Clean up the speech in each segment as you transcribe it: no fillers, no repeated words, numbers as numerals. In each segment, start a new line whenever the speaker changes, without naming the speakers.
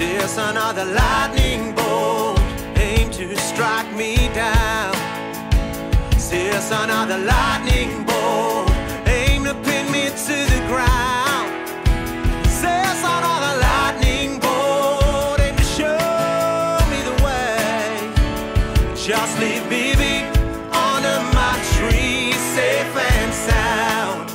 Just another lightning bolt aimed to strike me down. Just another lightning bolt aimed to pin me to the ground. Just another lightning bolt aimed to show me the way. Just leave baby under my tree, safe and sound.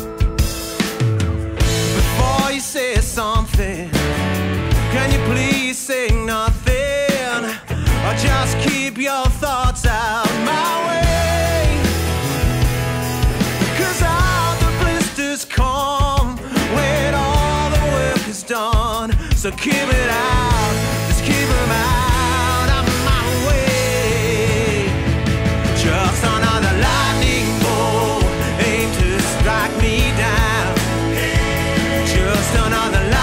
Before you say something, can you please say nothing, or just keep your thoughts out my way? 'Cause all the blisters come when all the work is done. So keep it out, just keep them out of my way. Just another lightning bolt aimed to strike me down. Just another